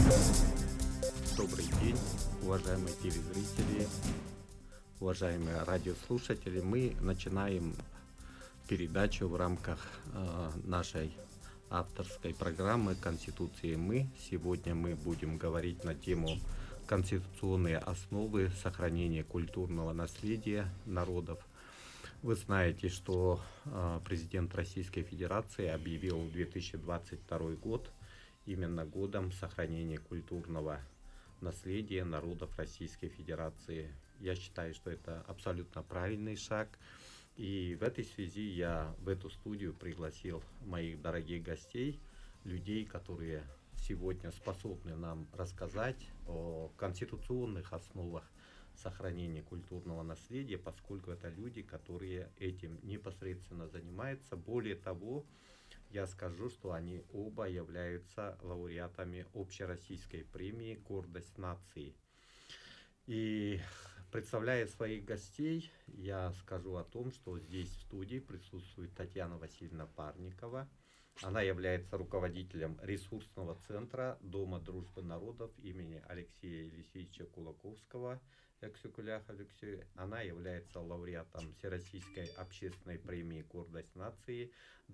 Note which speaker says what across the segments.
Speaker 1: Добрый день, уважаемые телезрители, уважаемые радиослушатели. Мы начинаем передачу в рамках нашей авторской программы «Конституции мы». Сегодня мы будем говорить на тему «Конституционные основы сохранения культурного наследия народов». Вы знаете, что президент Российской Федерации объявил 2022 год именно годом сохранения культурного наследия народов Российской Федерации. Я считаю, что это абсолютно правильный шаг. И в этой связи я в эту студию пригласил моих дорогих гостей, людей, которые сегодня способны нам рассказать о конституционных основах сохранения культурного наследия, поскольку это люди, которые этим непосредственно занимаются. Более того, я скажу, что они оба являются лауреатами общероссийской премии «Гордость нации». И представляя своих гостей, я скажу о том, что здесь в студии присутствует Татьяна Васильевна Парникова. Она является руководителем ресурсного центра Дома дружбы народов имени Алексея Елисеевича Кулаковского. Она является лауреатом Всероссийской общественной премии «Гордость нации»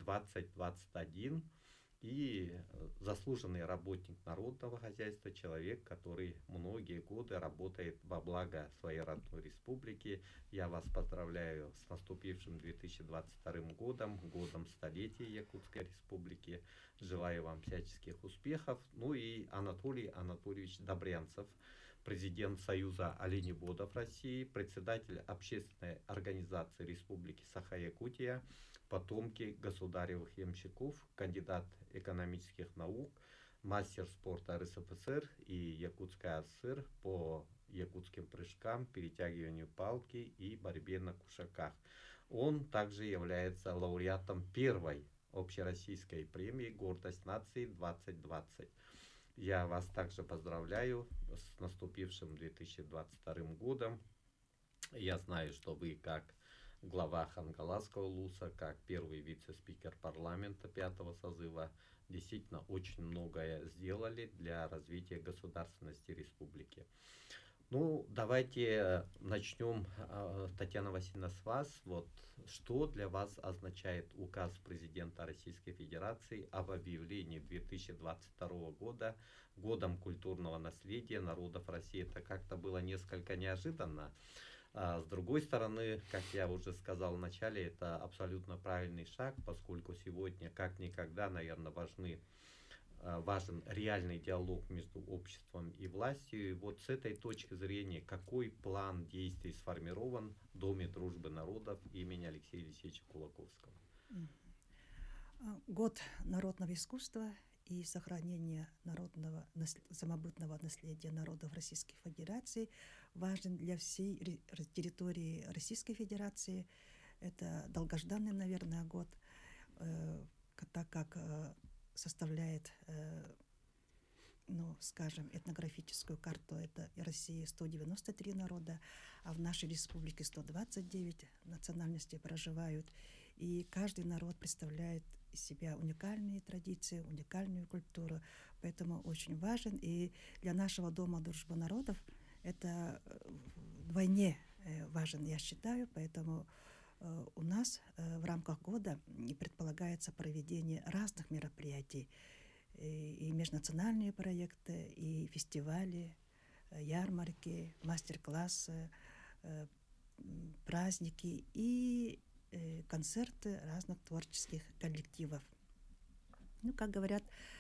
Speaker 1: 2021 и заслуженный работник народного хозяйства, человек, который многие годы работает во благо своей родной республики. Я вас поздравляю с наступившим 2022 годом, годом столетия Якутской республики. Желаю вам всяческих успехов. Ну и Анатолий Анатольевич Добрянцев, президент Союза оленеводов России, председатель общественной организации Республики Саха-Якутия, потомки государевых ямщиков, кандидат экономических наук, мастер спорта РСФСР и Якутской АССР по якутским прыжкам, перетягиванию палки и борьбе на кушаках. Он также является лауреатом первой общероссийской премии «Гордость нации» 2020. Я вас также поздравляю с наступившим 2022 годом. Я знаю, что вы как глава Хангаласского ЛУСа, как первый вице-спикер парламента 5-го созыва, действительно очень многое сделали для развития государственности республики. Ну, давайте начнем, Татьяна Васильевна, с вас. Вот что для вас означает указ президента Российской Федерации об объявлении 2022 года годом культурного наследия народов России? Это как-то было несколько неожиданно. А с другой стороны, как я уже сказал в начале, это абсолютно правильный шаг, поскольку сегодня как никогда, наверное, важен реальный диалог между обществом и властью. И вот с этой точки зрения, какой план действий сформирован в Доме дружбы народов имени Алексея Елисеевича Кулаковского?
Speaker 2: Год народного искусства и сохранения самобытного наследия народов Российской Федерации важен для всей территории Российской Федерации. Это долгожданный, наверное, год, так как составляет, скажем, этнографическую карту. Это России 193 народа, а в нашей республике 129 национальностей проживают. И каждый народ представляет из себя уникальные традиции, уникальную культуру. Поэтому очень важен. И для нашего Дома дружбы народов это вдвойне важен, я считаю. Поэтому у нас в рамках года предполагается проведение разных мероприятий. И межнациональные проекты, и фестивали, ярмарки, мастер-классы, праздники и концерты разных творческих коллективов. Как говорят,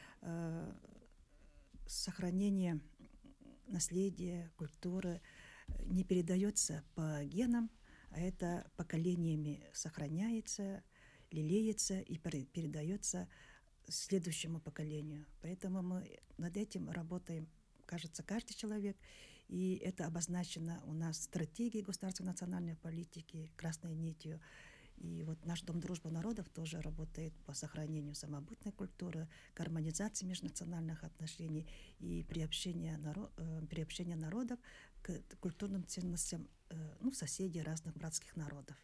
Speaker 2: сохранение наследия, культуры не передается по генам, а это поколениями сохраняется, лелеется и передается следующему поколению. Поэтому мы над этим работаем, кажется, каждый человек. И это обозначено у нас в стратегии государственной национальной политики красной нитью. И вот наш Дом дружбы народов тоже работает по сохранению самобытной культуры, гармонизации межнациональных отношений и приобщения народов к культурным ценностям соседей разных братских народов.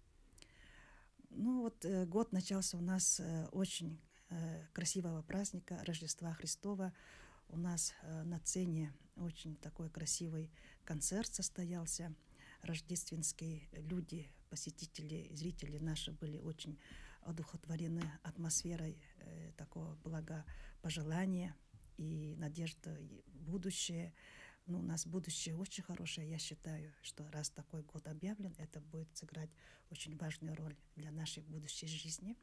Speaker 2: Год начался у нас очень красивого праздника Рождества Христова. У нас на сцене очень такой красивый концерт состоялся, рождественский. Люди, посетители, зрители наши были очень одухотворены атмосферой такого благопожелания и надежда в будущее. Ну, у нас будущее очень хорошее. Я считаю, что раз такой год объявлен, это будет сыграть очень важную роль для нашей будущей жизни.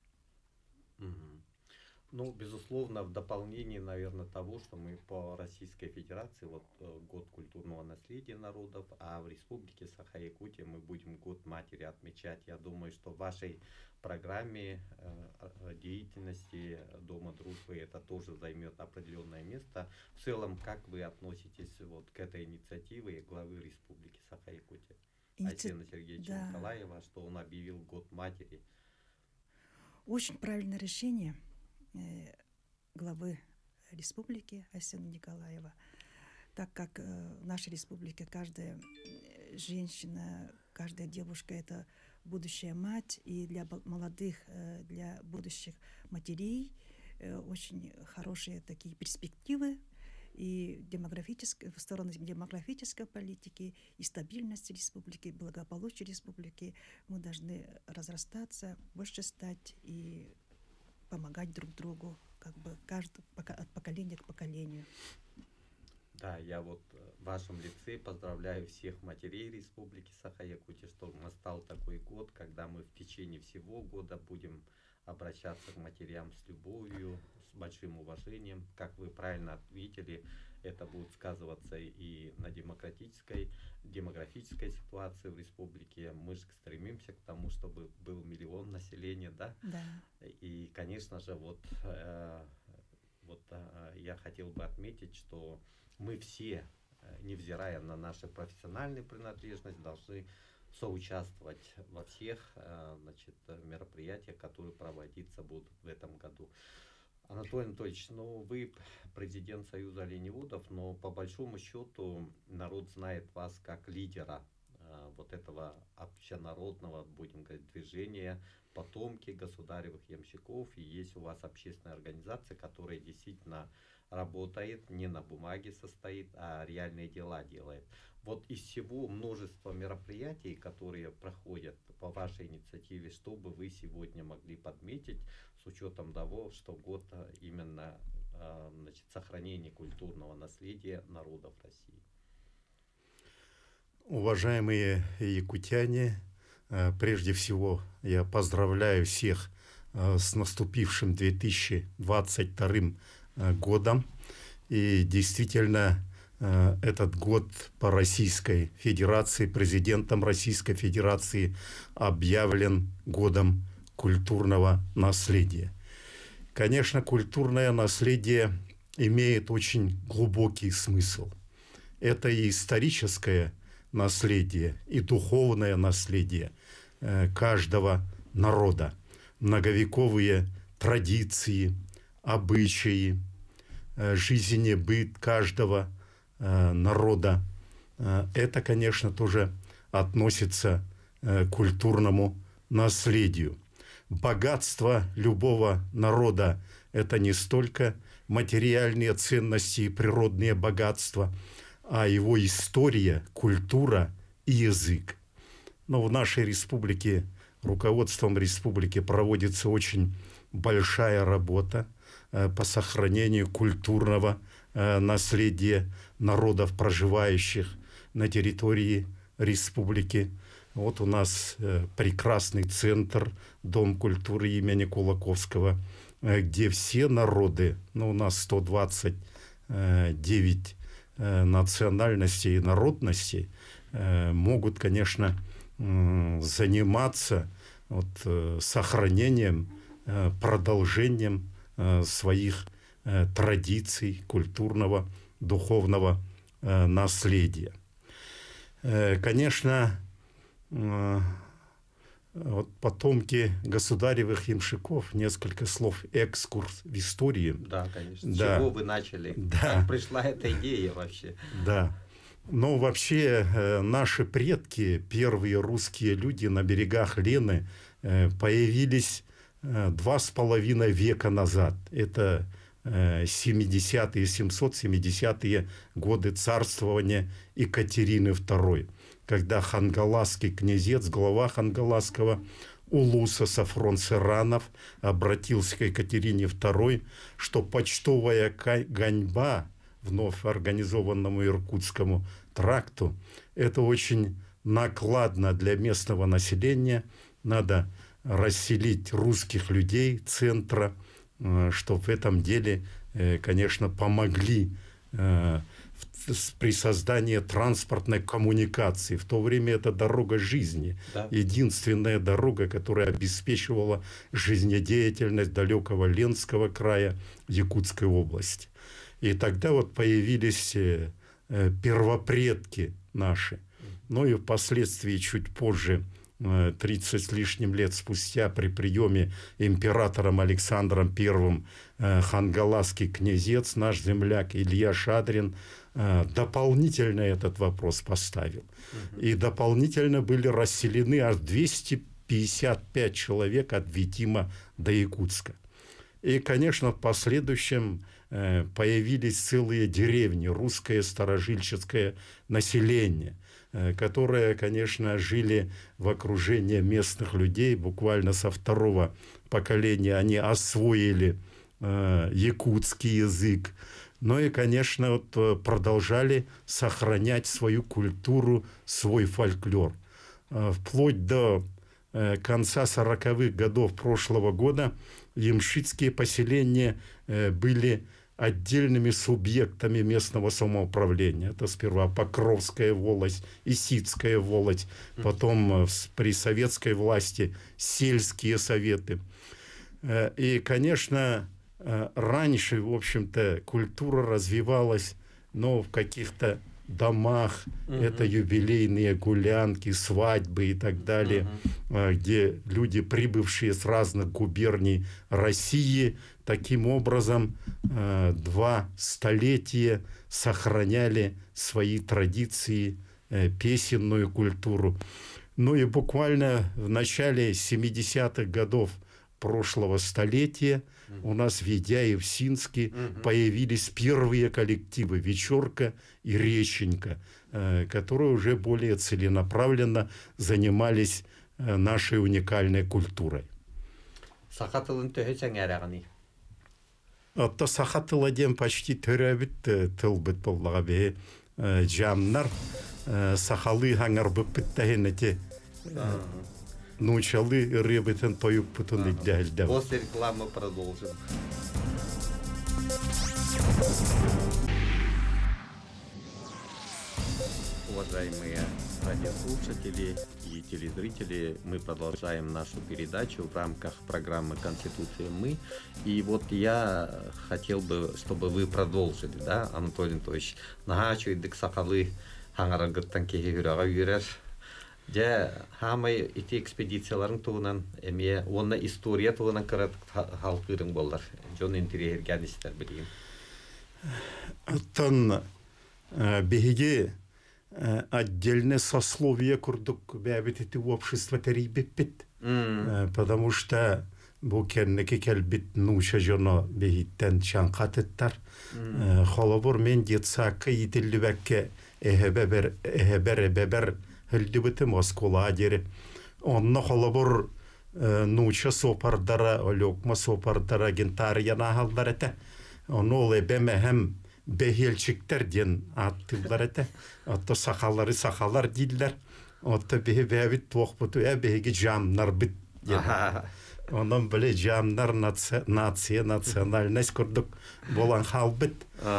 Speaker 1: Ну, безусловно, в дополнение, наверное, того, что мы по Российской Федерации, вот год культурного наследия народов, а в Республике Саха-Якутия мы будем год матери отмечать. Я думаю, что в вашей программе деятельности Дома дружбы это тоже займет определенное место. В целом, как вы относитесь вот к этой инициативе главы Республики Саха-Якутия Айсена Сергеевича Николаева, что он объявил год матери?
Speaker 2: Очень правильное решение главы республики Айсена Николаева, так как в нашей республике каждая женщина, каждая девушка — это будущая мать, и для молодых, для будущих матерей очень хорошие такие перспективы и в сторону демографической политики, и стабильности республики, благополучия республики. Мы должны разрастаться, больше стать и помогать друг другу, как бы от поколения к поколению.
Speaker 1: Да, я вот в вашем лице поздравляю всех матерей Республики Саха-Якутия, что настал такой год, когда мы в течение всего года будем обращаться к матерям с любовью, с большим уважением. Как вы правильно ответили, это будет сказываться и на демографической ситуации в республике. Мы же стремимся к тому, чтобы был 1 миллион населения, да?
Speaker 2: Да.
Speaker 1: И, конечно же, я хотел бы отметить, что мы все, невзирая на нашу профессиональную принадлежность, должны соучаствовать во всех мероприятиях, которые проводиться будут в этом году. Анатолий Анатольевич, вы президент Союза оленеводов, но по большому счету народ знает вас как лидера вот этого общенародного, будем говорить, движения «Потомки государевых ямщиков». И есть у вас общественная организация, которая действительно работает, не на бумаге состоит, а реальные дела делает. Вот из всего множества мероприятий, которые проходят по вашей инициативе, что бы вы сегодня могли подметить с учетом того, что год именно сохранения культурного наследия народов России?
Speaker 3: Уважаемые якутяне, прежде всего я поздравляю всех с наступившим 2022 годом. И действительно, этот год по Российской Федерации, президентом Российской Федерации объявлен годом культурного наследия. Конечно, культурное наследие имеет очень глубокий смысл. Это и историческое наследие, и духовное наследие каждого народа, многовековые традиции, обычаи, жизненный быт каждого народа. Это, конечно, тоже относится к культурному наследию. Богатство любого народа – это не столько материальные ценности и природные богатства, а его история, культура и язык. Но в нашей республике, руководством республики проводится очень большая работа по сохранению культурного наследия народов, проживающих на территории республики. Вот у нас прекрасный центр, Дом культуры имени Кулаковского, где все народы, у нас 129 национальностей и народностей, могут, конечно, заниматься сохранением, продолжением своих традиций, культурного, духовного наследия. Конечно, потомки государевых ямщиков, несколько слов, экскурс в истории.
Speaker 1: Да, конечно. С
Speaker 3: Да.
Speaker 1: чего вы начали?
Speaker 3: Да.
Speaker 1: Как пришла эта идея вообще?
Speaker 3: Да. Но вообще наши предки, первые русские люди на берегах Лены, появились 2,5 века назад. Это 70-е, 770-е годы царствования Екатерины II, когда хангаласский князец, глава хангаласского улуса Сафрон Сыранов обратился к Екатерине II, что почтовая гоньба вновь организованному Иркутскому тракту — это очень накладно для местного населения. Надо расселить русских людей центра, что в этом деле, конечно, помогли при создании транспортной коммуникации. В то время это дорога жизни. Да. Единственная дорога, которая обеспечивала жизнедеятельность далекого Ленского края, Якутской области. И тогда вот появились первопредки наши. Ну и впоследствии, чуть позже, 30 с лишним лет спустя, при приеме императором Александром I хангаласский князец, наш земляк Илья Шадрин, дополнительно этот вопрос поставил. И дополнительно были расселены аж 255 человек от Витима до Якутска. И, конечно, в последующем появились целые деревни, русское старожильческое население, которые, конечно, жили в окружении местных людей. Буквально со второго поколения они освоили якутский язык. Ну и, конечно, вот продолжали сохранять свою культуру, свой фольклор. Вплоть до конца 40-х годов прошлого года ямшитские поселения были отдельными субъектами местного самоуправления. Это сперва Покровская волость, Исидская волость, потом при советской власти сельские советы. И, конечно, раньше, в общем-то, культура развивалась, но в каких-то домах, это юбилейные гулянки, свадьбы и так далее, где люди, прибывшие с разных губерний России, таким образом 2 столетия сохраняли свои традиции, песенную культуру. Ну и буквально в начале 70-х годов прошлого столетия у нас в Ведяев-Синске появились первые коллективы «Вечерка» и «Реченька», которые уже более целенаправленно занимались нашей уникальной культурой. Отта сахатыладен почти төрәбит тылбыт боллаға бе жамнар сахалы хаңар бұппыт тәхенете научалы рыбытын тойып путын иддәлдә.
Speaker 1: После рекламы продолжим. Уважаемые радиослушатели и телезрители, мы продолжаем нашу передачу в рамках программы «Конституция мы». И вот я хотел бы, чтобы вы продолжили, да, Анатолий Анатольевич, нагачу идик сакалы хаңарагыттан кехегүрага үйрер. Де хамай эти экспедицияларын туынан эме онна история туынан кырат халкырың болдар. Жон интерьер гәнистер билген.
Speaker 3: Оттан беге отдельное сословие курдук бәбит эти общество терибит. Потому что бу кеннеке келбит нуша жоно бехиттен чанкатыттар. Холобор мен детсакы итиллибәкке эхебер Хылдыбытым оскола дери. Онна холобор нуча сопардара, олёкма сопардара гентарияна халдар эте. Оны ол эбеме hem бехелчиктер ден аттылдар эте. Отто сахалар диллер. Отто бәбит тоқпыту беги жамнар бит. Онан біле жамнар нация, национальность курдук болан халбит.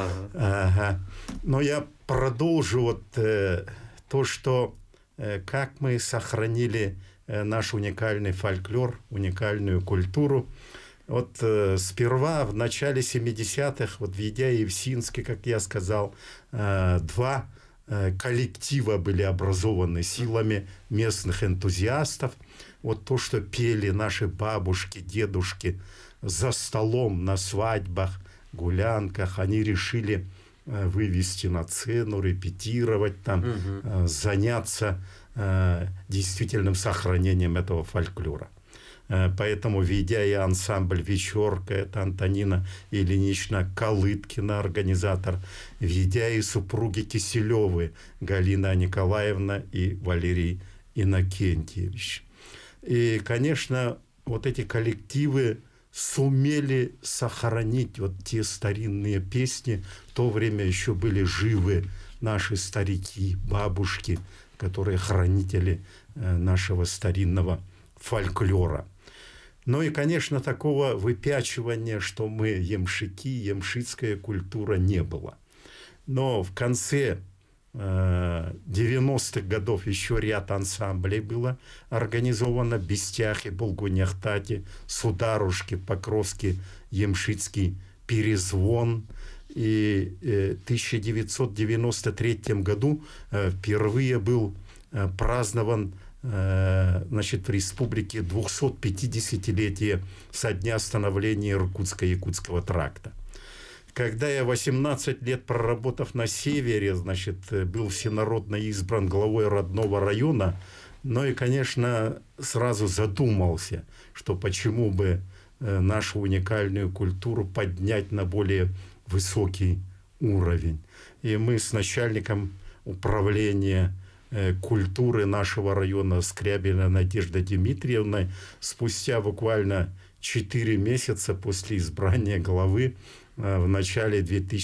Speaker 3: Но я продолжу вот то, что как мы сохранили наш уникальный фольклор, уникальную культуру. Вот сперва в начале 70-х, вот в Ведяев-Синске, как я сказал, 2 коллектива были образованы силами местных энтузиастов. Вот то, что пели наши бабушки, дедушки за столом на свадьбах, гулянках, они решили вывести на сцену, репетировать там, заняться действительным сохранением этого фольклора. Поэтому, ведя и ансамбль «Вечерка», это Антонина Ильинична Калыткина, организатор, ведя и супруги Киселевы, Галина Николаевна и Валерий Иннокентьевич. И, конечно, вот эти коллективы сумели сохранить вот те старинные песни. В то время еще были живы наши старики, бабушки, которые хранители нашего старинного фольклора. Ну и, конечно, такого выпячивания, что мы ямщики, ямщицкая культура, не было. Но в конце 90-х годов еще ряд ансамблей было организовано: Бестяхи, Булгуняхтати, Сударушки, Покровский, Ямшицкий перезвон. И в 1993 году впервые был празднован, значит, в республике 250-летие со дня становления Иркутско-Якутского тракта. Когда я 18 лет, проработав на севере, значит, был всенародно избран главой родного района, ну и, конечно, сразу задумался, что почему бы нашу уникальную культуру поднять на более высокий уровень. И мы с начальником управления культуры нашего района Скрябина Надеждой Дмитриевной спустя буквально 4 месяца после избрания главы в начале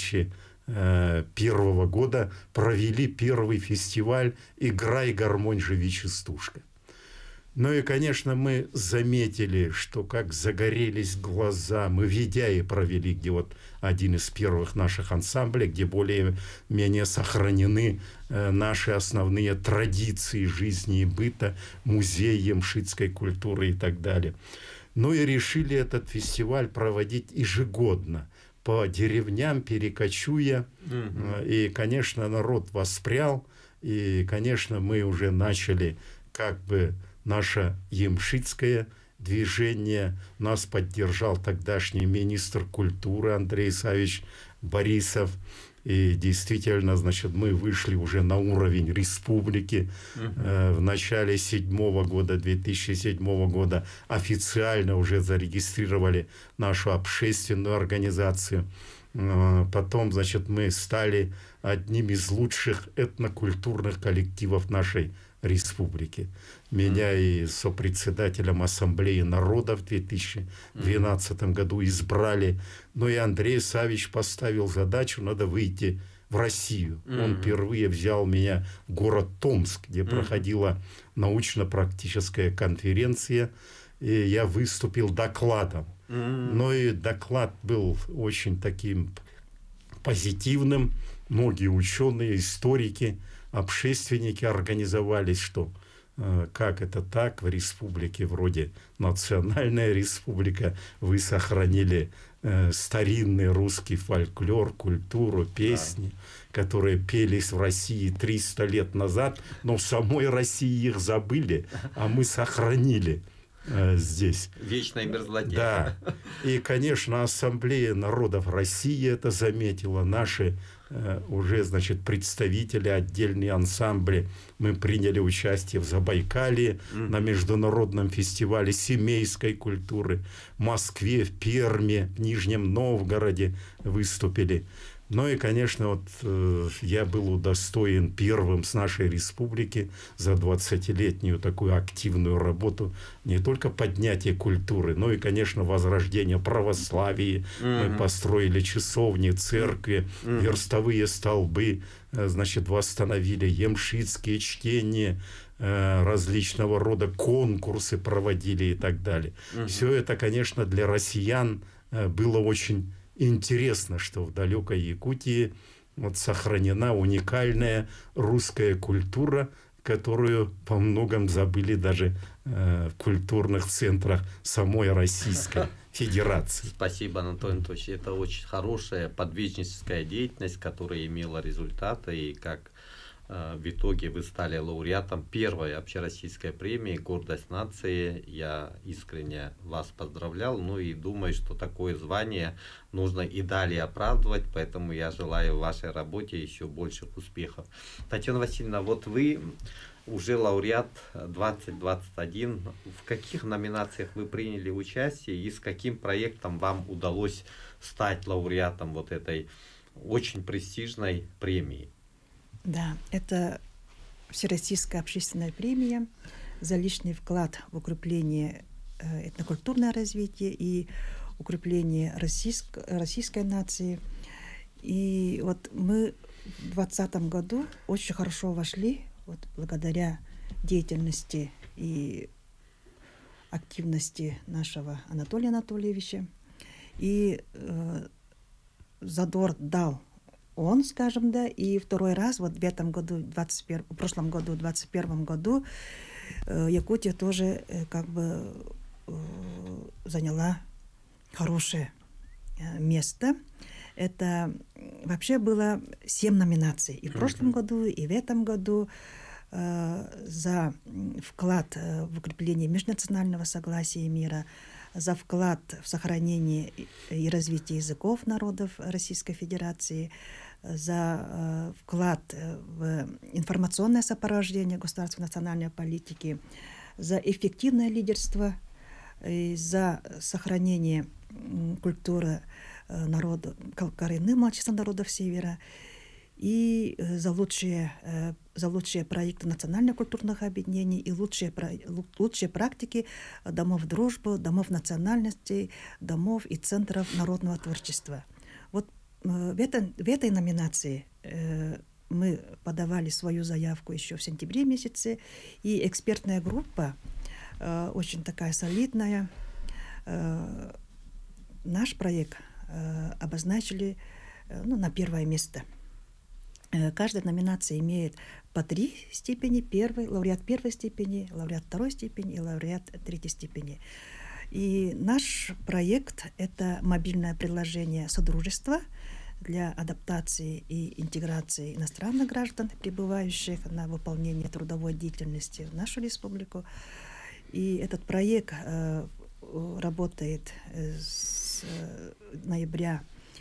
Speaker 3: 2001 года провели первый фестиваль «Играй, гармонь, живи, частушка». Ну и, конечно, мы заметили, что как загорелись глаза, мы ведя и провели, где вот один из первых наших ансамблей, где более-менее сохранены наши основные традиции жизни и быта, музей ямшитской культуры и так далее. Ну и решили этот фестиваль проводить ежегодно, по деревням перекочуя. И, конечно, народ воспрял, и, конечно, мы уже начали как бы наше ямшитское движение. Нас поддержал тогдашний министр культуры Андрей Савич Борисов. И действительно, значит, мы вышли уже на уровень республики. В начале 2007 года официально уже зарегистрировали нашу общественную организацию. Потом, значит, мы стали одним из лучших этнокультурных коллективов нашей республики. Меня и сопредседателем Ассамблеи народов в 2012 году избрали. Но и Андрей Савич поставил задачу: надо выйти в Россию. Он впервые взял меня в город Томск, где проходила научно-практическая конференция, и я выступил докладом. Но и доклад был очень таким позитивным. Многие ученые, историки, общественники организовались, что как это так, в республике вроде национальная республика, вы сохранили старинный русский фольклор, культуру, песни, которые пелись в России 300 лет назад, но в самой России их забыли, а мы сохранили здесь.
Speaker 1: Вечной мерзлоте.
Speaker 3: Да. И, конечно, Ассамблея народов России это заметила. Наши уже, значит, представители, отдельные ансамбли. Мы приняли участие в Забайкалье на международном фестивале семейской культуры. В Москве, в Перми, в Нижнем Новгороде выступили. Ну и, конечно, вот я был удостоен первым с нашей республики за 20-летнюю такую активную работу не только поднятие культуры, но и, конечно, возрождение православия. Мы построили часовни, церкви, верстовые столбы, значит, восстановили ямшитские чтения, различного рода конкурсы проводили и так далее. Все это, конечно, для россиян было очень интересно, что в далекой Якутии вот сохранена уникальная русская культура, которую по многом забыли даже в культурных центрах самой Российской Федерации.
Speaker 1: Спасибо, Анатолий Анатольевич. Это очень хорошая подвижническая деятельность, которая имела результаты. И как В итоге вы стали лауреатом первой общероссийской премии «Гордость нации». Я искренне вас поздравлял, ну и думаю, что такое звание нужно и далее оправдывать, поэтому я желаю в вашей работе еще больших успехов. Татьяна Васильевна, вот вы уже лауреат 2021. В каких номинациях вы приняли участие и с каким проектом вам удалось стать лауреатом вот этой очень престижной премии?
Speaker 2: Да, это Всероссийская общественная премия за личный вклад в укрепление этнокультурного развития и укрепление российской нации. И вот мы в 2020 году очень хорошо вошли, вот благодаря деятельности и активности нашего Анатолия Анатольевича. И задор дал он, скажем, да, и второй раз, вот в этом году, в прошлом году, в 2021 году, Якутия тоже как бы заняла хорошее место. Это вообще было 7 номинаций и в прошлом году, и в этом году за вклад в укрепление межнационального согласия и мира, за вклад в сохранение и развитие языков народов Российской Федерации, за вклад в информационное сопровождение государственной национальной политики, за эффективное лидерство, за сохранение культуры народа, коренных малочисленных народов Севера и за лучшие проекты национально-культурных объединений и лучшие практики домов дружбы, домов национальностей, домов и центров народного творчества. Вот в этой номинации мы подавали свою заявку еще в сентябре месяце, и экспертная группа, очень такая солидная, наш проект обозначили на первое место. Каждая номинация имеет по 3 степени: лауреат первой степени, лауреат второй степени и лауреат третьей степени. И наш проект — это мобильное приложение Содружества для адаптации и интеграции иностранных граждан, прибывающих на выполнение трудовой деятельности в нашу республику. И этот проект работает с ноября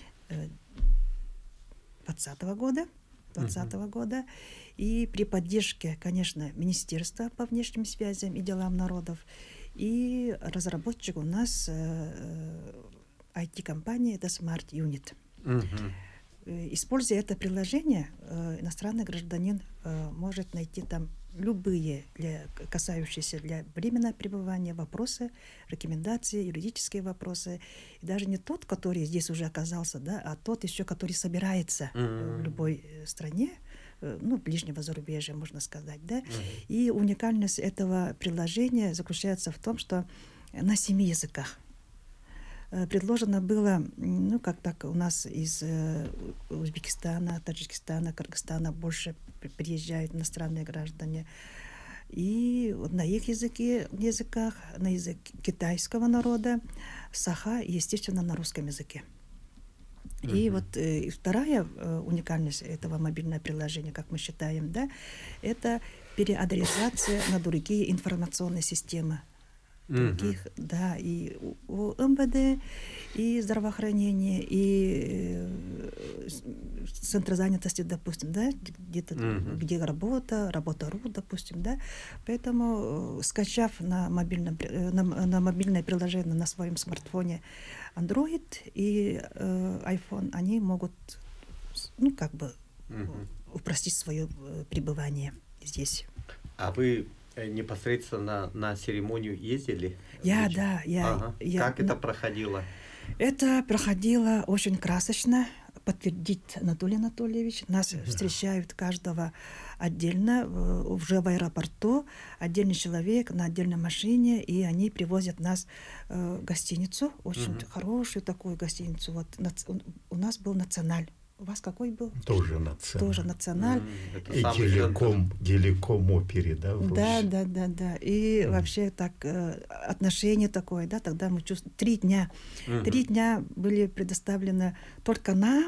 Speaker 2: 2020 года, и при поддержке, конечно, Министерства по внешним связям и делам народов, и разработчик у нас IT-компания, это Smart Unit. Используя это приложение, иностранный гражданин может найти там любые касающиеся для временного пребывания вопросы, рекомендации, юридические вопросы. И даже не тот, который здесь уже оказался, да, а тот еще, который собирается в любой стране, ближнего зарубежья, можно сказать. Да? И уникальность этого приложения заключается в том, что на 7 языках. Предложено было, как так у нас из Узбекистана, Таджикистана, Кыргызстана больше приезжают иностранные граждане. И на их языках, на языке китайского народа, саха, естественно, на русском языке. И вот вторая уникальность этого мобильного приложения, как мы считаем, да, это переадресация на другие информационные системы. Других, да, и у МВД, и здравоохранения, и центр занятости, допустим, да, где-то, где работа.ру, допустим, да. Поэтому, скачав на мобильное приложение на своем смартфоне Android и iPhone, они могут, упростить свое пребывание здесь.
Speaker 1: А вы непосредственно на церемонию ездили?
Speaker 2: Как
Speaker 1: это проходило?
Speaker 2: Это проходило очень красочно. Подтвердит Анатолий Анатольевич. Нас встречают каждого отдельно, уже в аэропорту, отдельный человек на отдельной машине, и они привозят нас в гостиницу, очень хорошую такую гостиницу. Вот у нас был «Националь». У вас какой был?
Speaker 3: Тоже «Националь».
Speaker 2: Тоже «Националь».
Speaker 3: И Геликом опере, да?
Speaker 2: Да. И вообще так отношение такое, да, тогда мы чувствовали. 3 дня были предоставлены только нам,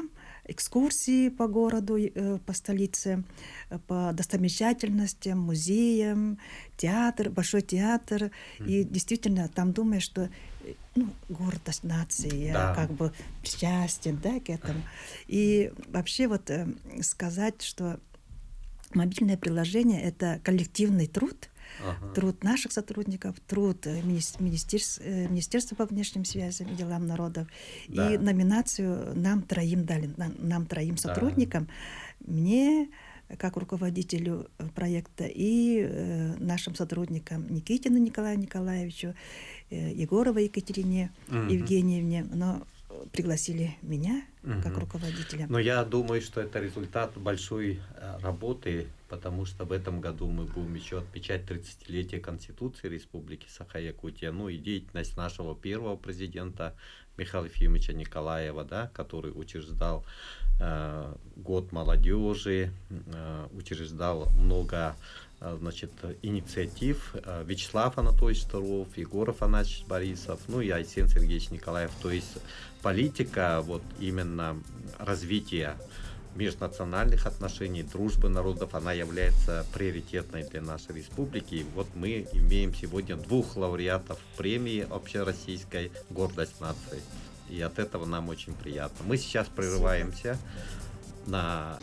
Speaker 2: экскурсии по городу, по столице, по достопримечательностям, музеям, театр, большой театр. И действительно, там думаешь, что гордость нации,
Speaker 1: Да.
Speaker 2: как бы причастен, да, к этому. И вообще вот сказать, что мобильное приложение — это коллективный труд, труд наших сотрудников, труд Министерства по внешним связям и делам народов.
Speaker 1: Да.
Speaker 2: И номинацию нам троим дали, нам троим сотрудникам, мне, как руководителю проекта, и нашим сотрудникам Никитину Николаю Николаевичу, Егоровой Екатерине Евгеньевне, но пригласили меня как руководителя.
Speaker 1: Но я думаю, что это результат большой работы, потому что в этом году мы будем еще отмечать 30-летие Конституции Республики Саха-Якутия, ну и деятельность нашего первого президента Михаила Ефимовича Николаева, да, который учреждал год молодежи, учреждал много инициатив. Вячеслав Анатольевич Туров, Егор Афанасьевич Борисов, ну и Айсен Сергеевич Николаев. То есть политика вот именно развития межнациональных отношений, дружбы народов, она является приоритетной для нашей республики. И вот мы имеем сегодня 2 лауреатов премии общероссийской «Гордость нации». И от этого нам очень приятно. Мы сейчас прерываемся на...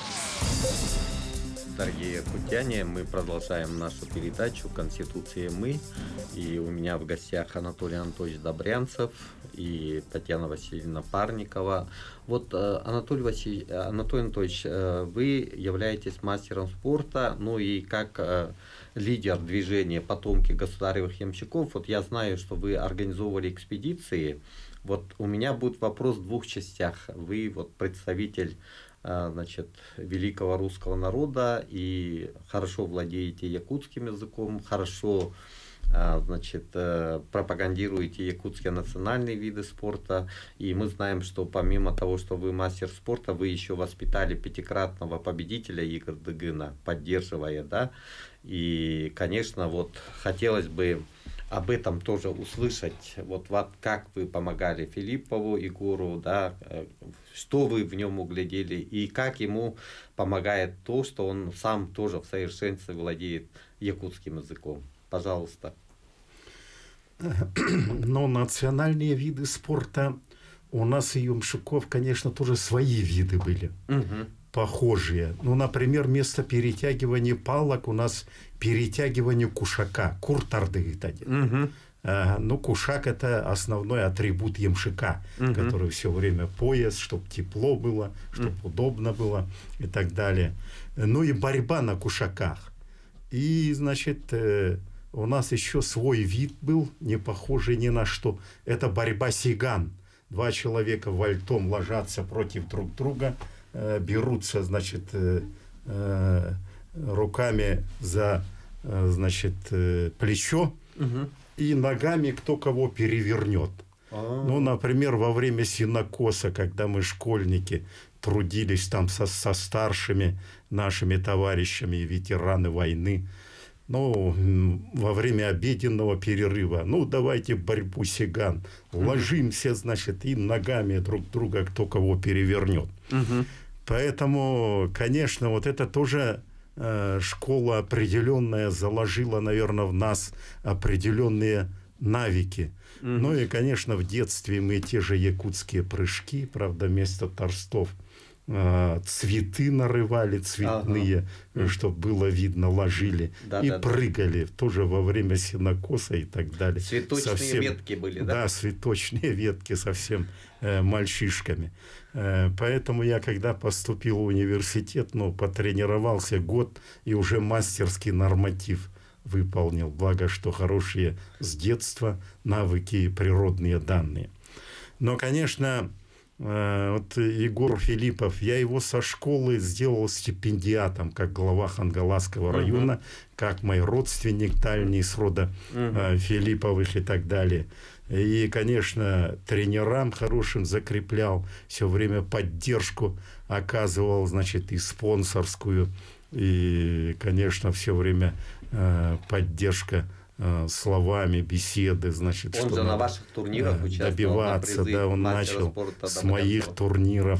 Speaker 1: Дорогие якутяне, мы продолжаем нашу передачу «Конституция и мы». И у меня в гостях Анатолий Анатольевич Добрянцев и Татьяна Васильевна Парникова. Вот, Анатолий Анатольевич, вы являетесь мастером спорта, ну и как лидер движения «Потомки государевых ямщиков». Вот я знаю, что вы организовывали экспедиции. Вот у меня будет вопрос в 2 частях. Вы вот представитель великого русского народа и хорошо владеете якутским языком, хорошо пропагандируете якутские национальные виды спорта. И мы знаем, что помимо того, что вы мастер спорта, вы еще воспитали 5-кратного победителя игр ДГНа, поддерживая, да. И, конечно, вот хотелось бы об этом тоже услышать. Вот как вы помогали Филиппову Егору, да, что вы в нем углядели, и как ему помогает то, что он сам тоже в совершенстве владеет якутским языком. Пожалуйста.
Speaker 3: Но национальные виды спорта у нас и ямщиков, конечно, тоже свои виды были. Похожие. Ну, например, вместо перетягивания палок у нас перетягивание кушака. Куртарды. Ну, кушак — это основной атрибут ямщика, который все время пояс, чтобы тепло было, чтобы удобно было и так далее. Ну и борьба на кушаках. И, значит, у нас еще свой вид был, не похожий ни на что. Это борьба сиган. 2 человека вальтом ложатся против друг друга, берутся, значит, руками за, значит, плечо, и ногами кто кого перевернет. Ну, например, во время сенокоса, когда мы, школьники, трудились там со старшими нашими товарищами, ветераны войны, ну, во время обеденного перерыва, ну, давайте борьбу сиган, ложимся, значит, и ногами друг друга кто кого перевернет. Поэтому, конечно, вот это тоже школа определенная заложила, наверное, в нас определенные навыки. Ну и, конечно, в детстве мы те же якутские прыжки, правда, вместо торстов цветы нарывали, цветные, чтобы было видно, ложили, и прыгали тоже во время сенокоса и так далее.
Speaker 1: Цветочные ветки были, да?
Speaker 3: Да, цветочные ветки совсем мальчишками. Поэтому я, когда поступил в университет, потренировался год и уже мастерский норматив выполнил. Благо, что хорошие с детства навыки и природные данные. Но, конечно, вот Егор Филиппов, я его со школы сделал стипендиатом, как глава Хангаласского района, как мой родственник дальний с рода Филипповых и так далее. И, конечно, тренерам хорошим закреплял, все время поддержку оказывал, значит, и спонсорскую, и, конечно, все время поддержка словами, беседы, значит,
Speaker 1: он же на ваших турнирах участвовал,
Speaker 3: добиваться, да, он начал с моих турниров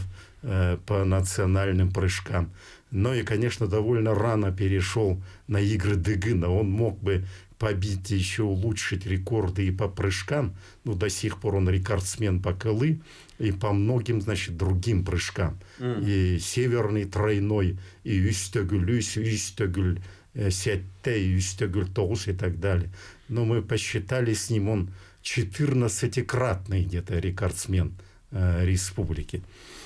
Speaker 3: по национальным прыжкам. Но и, конечно, довольно рано перешел на игры Дыгына. Он мог бы побить, еще улучшить рекорды и по прыжкам. Но до сих пор он рекордсмен по кылы и по многим, значит, другим прыжкам. И северный тройной, и Üstogül, Üstogül, Сетте, Üstogül, Тоус и так далее. Но мы посчитали с ним, он 14-кратный где-то рекордсмен республики.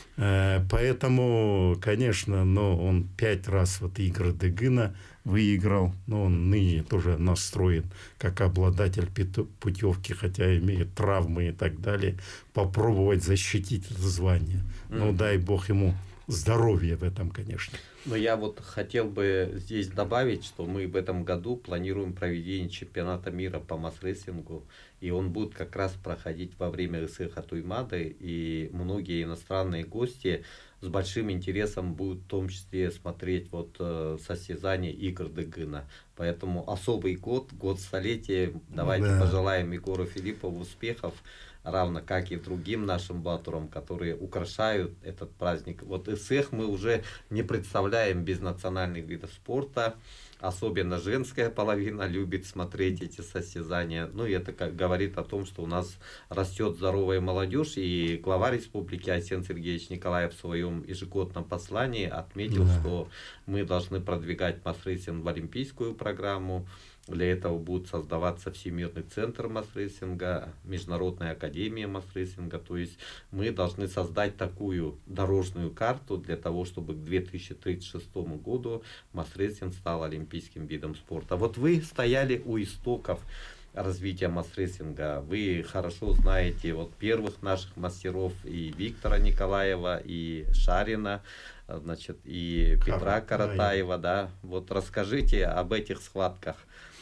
Speaker 3: Поэтому, конечно, но он 5 раз вот игры Дыгына выиграл, но он ныне тоже настроен как обладатель путевки, хотя имеет травмы и так далее, попробовать защитить это звание. Ну, дай бог ему здоровья в этом, конечно.
Speaker 1: Но я вот хотел бы здесь добавить, что мы в этом году планируем проведение чемпионата мира по масс-рестлингу, и он будет как раз проходить во время Исыха Туймады, и многие иностранные гости с большим интересом будут в том числе смотреть вот состязания игр Дыгына. Поэтому особый год столетия, давайте пожелаем Егору Филиппову успехов, равно как и другим нашим батурам, которые украшают этот праздник. Вот Исых мы уже не представляем без национальных видов спорта. Особенно женская половина любит смотреть эти состязания. Ну, и это говорит о том, что у нас растет здоровая молодежь. И глава республики Айсен Сергеевич Николаев в своем ежегодном послании отметил, что мы должны продвигать масс-рестлинг в олимпийскую программу. Для этого будет создаваться Всемирный центр масс-рестлинга, Международная академия масс-рестлинга. То есть мы должны создать такую дорожную карту для того, чтобы к 2036 году масс-рестлинг стал олимпийским видом спорта. Вот вы стояли у истоков развития масс-рестлинга. Вы хорошо знаете вот первых наших мастеров, и Виктора Николаева, и Шарина, значит, и Петра Каратаева. Да. Вот расскажите об этих схватках.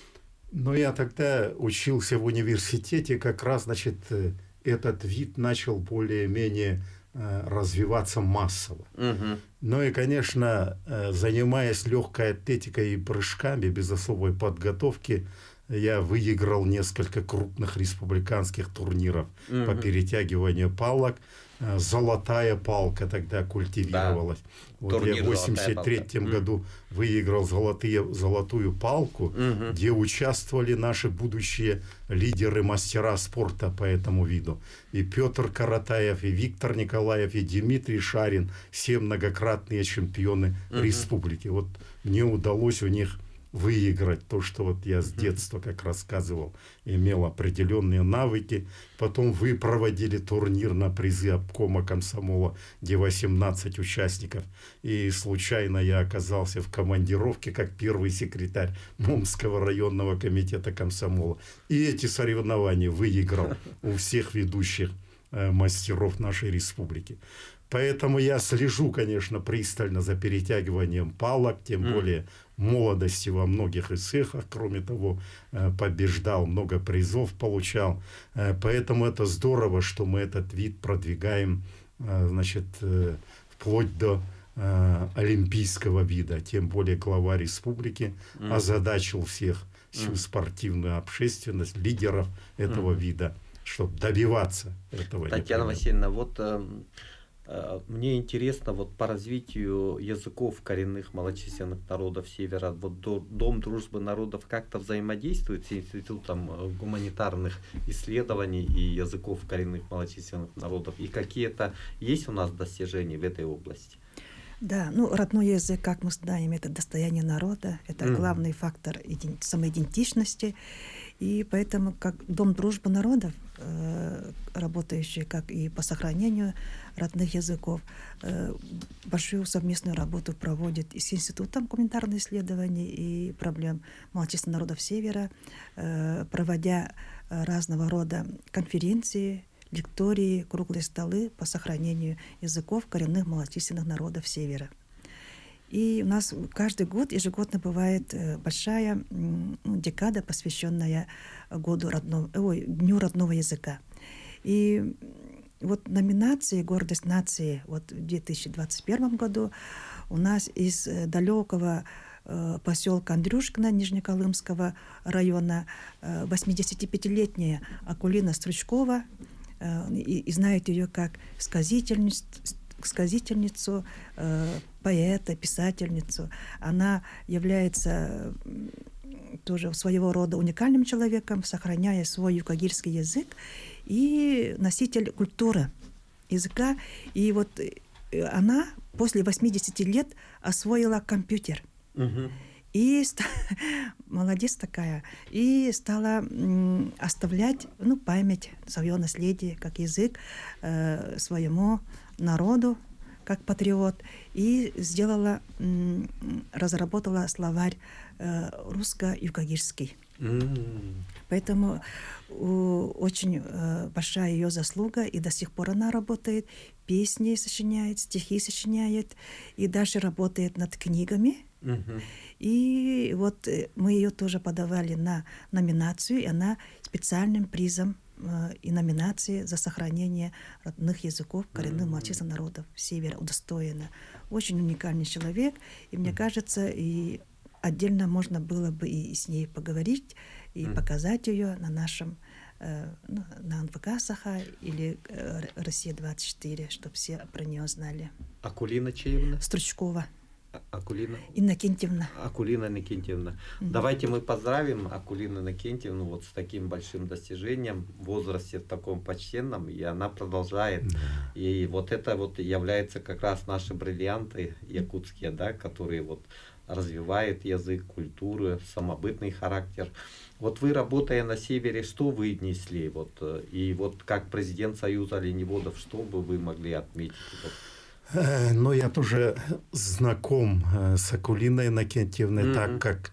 Speaker 3: Ну, я тогда учился в университете, как раз, значит, этот вид начал более-менее развиваться массово. Ну и, конечно, занимаясь легкой атлетикой и прыжками без особой подготовки, я выиграл несколько крупных республиканских турниров по перетягиванию палок. Золотая палка тогда культивировалась. Да. Вот я в 1983 году выиграл золотую палку, где участвовали наши будущие лидеры, мастера спорта по этому виду. И Петр Каратаев, и Виктор Николаев, и Дмитрий Шарин, все многократные чемпионы республики. Вот мне удалось у них выиграть то, что вот я с детства, как рассказывал, имел определенные навыки. Потом вы проводили турнир на призы обкома комсомола, где 18 участников. И случайно я оказался в командировке как первый секретарь Момского районного комитета комсомола. И эти соревнования выиграл у всех ведущих мастеров нашей республики. Поэтому я слежу, конечно, пристально за перетягиванием палок, тем более в молодости во многих исыхах. Кроме того, побеждал, много призов получал. Поэтому это здорово, что мы этот вид продвигаем, значит, вплоть до олимпийского вида. Тем более глава республики озадачил всех, всю спортивную общественность, лидеров этого вида, чтобы добиваться этого.
Speaker 1: Татьяна Васильевна, вот... Мне интересно вот по развитию языков коренных малочисленных народов Севера. Вот Дом дружбы народов как-то взаимодействует с Институтом гуманитарных исследований и языков коренных малочисленных народов. И какие-то есть у нас достижения в этой области?
Speaker 2: Да, ну родной язык, как мы знаем, это достояние народа, это главный фактор самоидентичности. И поэтому как Дом дружбы народов, работающий как и по сохранению родных языков, большую совместную работу проводит и с Институтом гуманитарных исследований и проблем малочисленных народов Севера, проводя разного рода конференции, лектории, круглые столы по сохранению языков коренных малочисленных народов Севера. И у нас каждый год, ежегодно бывает большая декада, посвященная Дню родного языка. И вот номинации «Гордость нации» вот в 2021 году у нас из далекого поселка Андрюшкино Нижнеколымского района 85-летняя Акулина Стручкова, и знают ее как сказительницу, сказительницу, поэта, писательницу. Она является тоже своего рода уникальным человеком, сохраняя свой юкагирский язык, и носитель культуры языка. И вот она после 80 лет освоила компьютер. И молодец такая. И стала оставлять память, свое наследие, как язык своему народу, как патриот. И разработала словарь русско-юкагирский. Поэтому очень большая ее заслуга, и до сих пор она работает, песни сочиняет, стихи сочиняет, и даже работает над книгами. И вот мы ее тоже подавали на номинацию, и она специальным призом и номинации за сохранение родных языков коренных малочисленных народов Севера удостоена. Очень уникальный человек, и мне кажется, и отдельно можно было бы и с ней поговорить, и показать ее на нашем, на НВК Саха или Россия-24, чтобы все про нее знали.
Speaker 1: Акулина Чаевна?
Speaker 2: Стручкова.
Speaker 1: Акулина?
Speaker 2: Иннокентьевна.
Speaker 1: Акулина Иннокентьевна. Давайте мы поздравим Акулину Иннокентьевну вот с таким большим достижением в возрасте в таком почтенном, и она продолжает. И вот это вот является как раз наши бриллианты якутские, да, которые вот развивают язык, культуру, самобытный характер. Вот вы, работая на севере, что вы несли? Вот, и вот как президент Союза оленеводов, что бы вы могли отметить?
Speaker 3: Ну, я тоже знаком с Акулиной Иннокентьевной, так как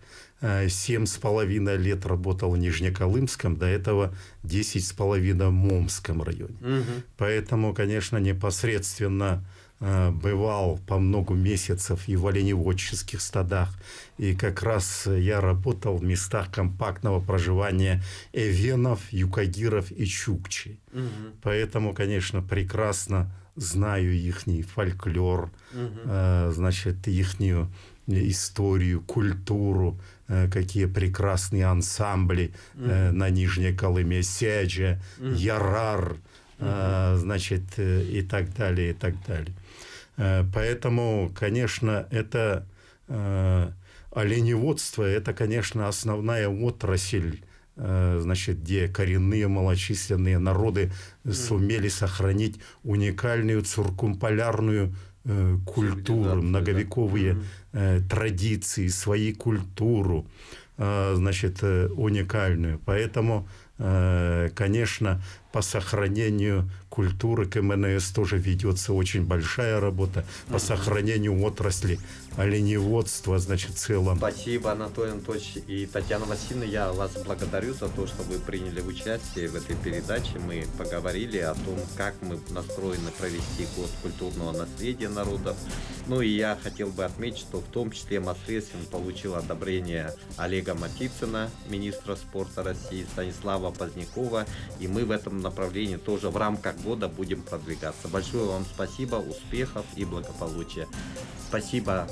Speaker 3: 7,5 лет работал в Нижнеколымском, до этого 10,5 в Момском районе. Поэтому, конечно, непосредственно бывал по много месяцев и в оленеводческих стадах. И как раз я работал в местах компактного проживания эвенов, юкагиров и чукчей. Поэтому, конечно, прекрасно знаю ихний фольклор, значит, ихнюю историю, культуру, какие прекрасные ансамбли на Нижней Колыме, Сяджа, Ярар, значит, и так далее, и так далее. Поэтому, конечно, это оленеводство, это, конечно, основная отрасль, значит, где коренные малочисленные народы сумели сохранить уникальную циркумполярную культуру, многовековые традиции, свою культуру, значит, уникальную. Поэтому, конечно, по сохранению культуры КМНС тоже ведется очень большая работа, по сохранению отрасли оленеводства, значит, в целом.
Speaker 1: Спасибо, Анатолий Анатольевич и Татьяна Васильевна. Я вас благодарю за то, что вы приняли участие в этой передаче. Мы поговорили о том, как мы настроены провести год культурного наследия народов. Ну и я хотел бы отметить, что в том числе Мосресин получил одобрение Олега Матицына, министра спорта России, Станислава Позднякова. И мы в этом направлении тоже в рамках года будем продвигаться. Большое вам спасибо, успехов и благополучия. Спасибо